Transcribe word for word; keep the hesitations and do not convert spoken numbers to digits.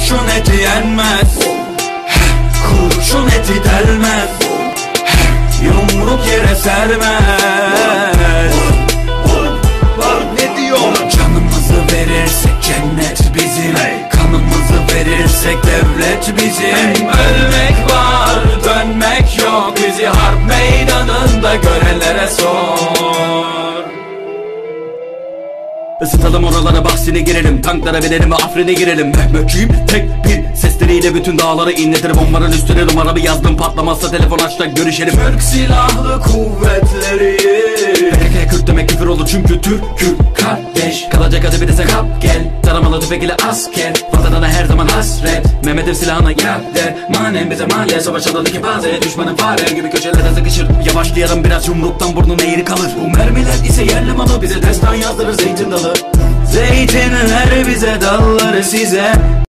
kurşun eti yenmez, kurşun eti delmez, yumruk yere sermez. Ne diyor? Canımızı verirsek cennet bizim, kanımızı verirsek devlet bizim. Ölmek var, dönmek yok, bizi harp meydanında görenlere sor. Isıtalım oralara, bahsine girelim, tanklara binelim ve Afrin'e girelim. Mehmetçiyim tek bir sesleriyle bütün dağları inletir. Bombanın üstüne numaramı yazdım, patlamazsa telefon aç da görüşelim. Türk Silahlı Kuvvetleri. P K K Kürt demek küfür olur çünkü Türk'üm kardeş. Kalacak hadi bir de sen kap gel, taramalı tüfek ile asker, vatanına her zaman hasret. Mehmet'in silahına yap der, manen bize mahalle. Savaş alanı ki bazı düşmanın fare gibi köşelere sıkışır. Yavaşlayalım biraz, yumruktan burnun eğri kalır. Bu mermiler ise yerli malı, bize destan yazdırır zeytin dalı. Zeytinler bize, dalları size.